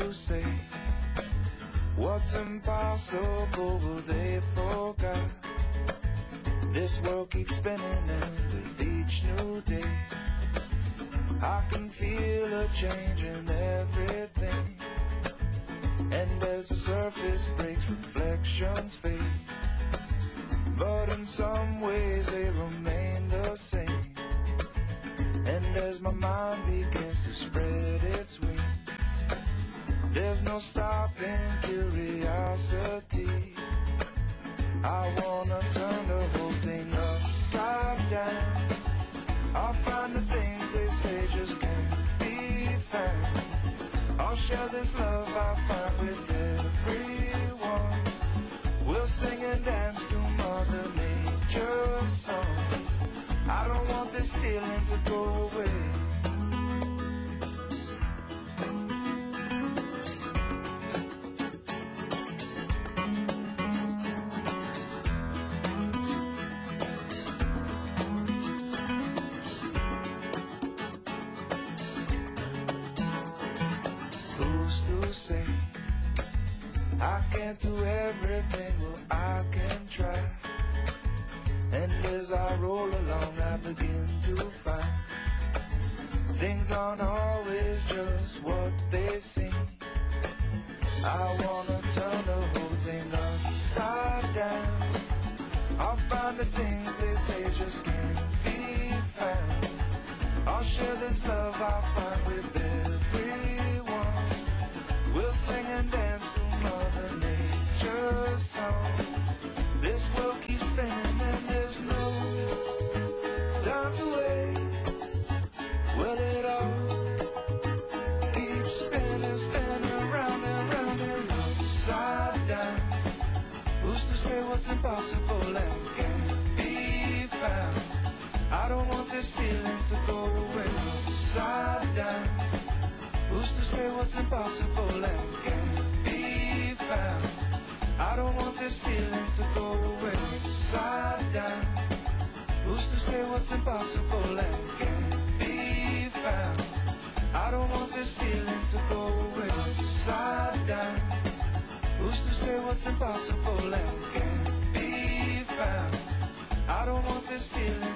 to say what's impossible, well they forgot. This world keeps spinning, and with each new day I can feel a change in everything. And as the surface breaks, reflections fade, but in some ways they remain the same. And as my mind begins to spread its wings, there's no stopping curiosity. I wanna turn the whole thing upside down. I'll find the things they say just can't be found. I'll share this love I find with everyone. We'll sing and dance to Mother Nature's songs. I don't want this feeling to go away. Who's to say I can't do everything? Well, I can try. And as I roll along, I begin to find things aren't always just what they seem. I wanna turn the whole thing upside down. I'll find the things they say just can't be found. I'll share this love I find with everyone. We'll sing and dance to Mother Nature's song. This world keeps spinning and there's no time to waste. Well, it all keeps spinning, spinning round and round and upside down. Who's to say what's impossible and can't be found? I don't want this feeling to go away. Upside down. Who's to say what's impossible and can't be found? I don't want this feeling to go away. Upside down. Who's to say what's impossible and can't be found? I don't want this feeling to go away. Upside down. Who's to say what's impossible and can't be found? I don't want this feeling